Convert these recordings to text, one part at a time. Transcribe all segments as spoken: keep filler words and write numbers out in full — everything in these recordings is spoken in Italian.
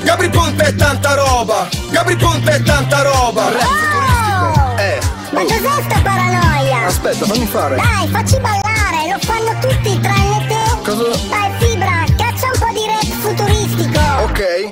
Gabry Ponte è tanta roba, Gabry Ponte è tanta roba. Oh! Eh, Ma cos'è sta paranoia? aspetta, fammi fare. Dai, facci ballare, lo fanno tutti tranne te. Cosa? Dai, Fibra, caccia un po' di rap futuristico. Ok.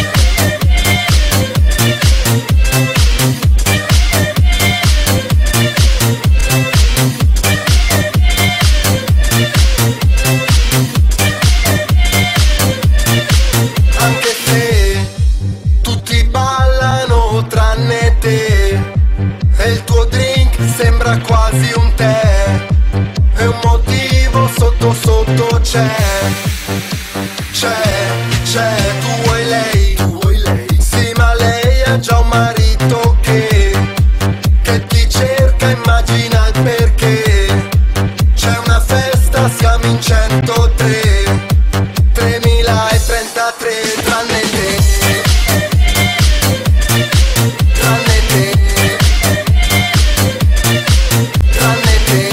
Anche se tutti ballano tranne te, e il tuo drink sembra quasi un tè, e un motivo sotto sotto c'è, c'è, c'è. Tu vuoi lei, tu vuoi lei, sì, ma lei ha già un marito che, che ti cerca, immagina il perché. C'è una festa, siamo in centotré, tremilatrentatré, tranne te, tranne te, tranne te,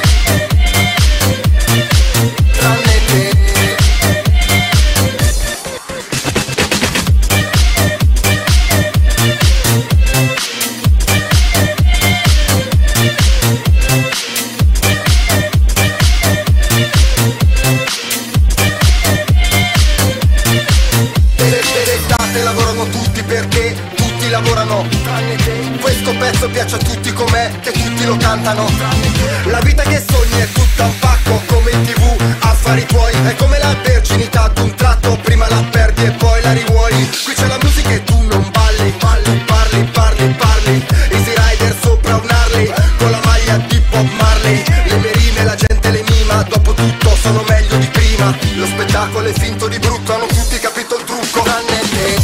tranne te. Lavorano tutti perché tutti lavorano tranne te. Questo pezzo piace a tutti com'è, che tutti lo cantano tranne te. La vita che sogni è tutta un pacco, come in tv, affari tuoi. È come la verginità d'un tratto, prima la perdi e poi la rivuoi. Qui c'è la musica e tu non balli, balli, parli, parli, parli. Easy Rider sopra un Harley, con la maglia di Bob Marley. Le mie rime la gente le mima, dopo tutto sono meglio di prima. Lo spettacolo è finto di brutto, hanno tutti capito il trucco tranne te.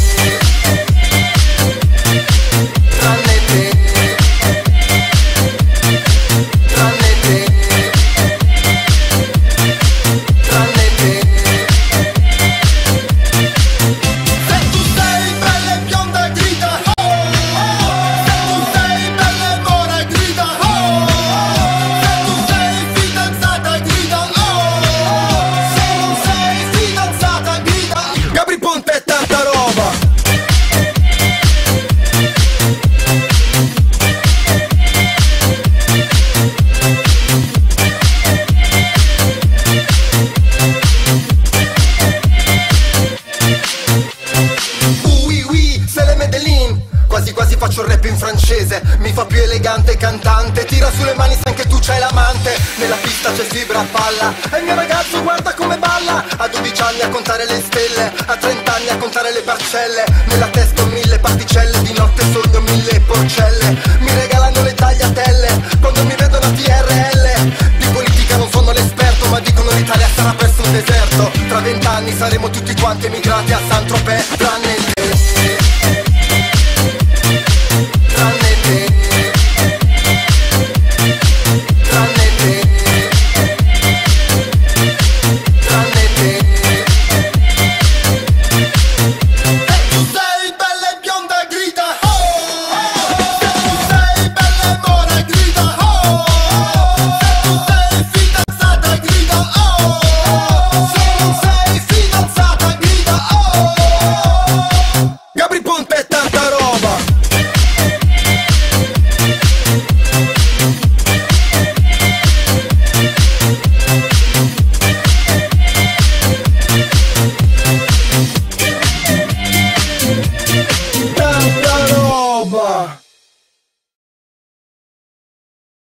Quasi quasi faccio il rap in francese, mi fa più elegante cantante. Tira sulle mani se anche tu c'hai l'amante. Nella pista c'è Fibra a palla, e il mio ragazzo guarda come balla. A dodici anni a contare le stelle, a trenta anni a contare le parcelle. Nella testa ho mille particelle, di notte sogno mille porcelle. Mi regalano le tagliatelle, quando mi vedono a T R L. Di politica non sono l'esperto, ma dicono l'Italia sarà presto un deserto. Tra vent'anni saremo tutti quanti emigrati a Saint-Tropez.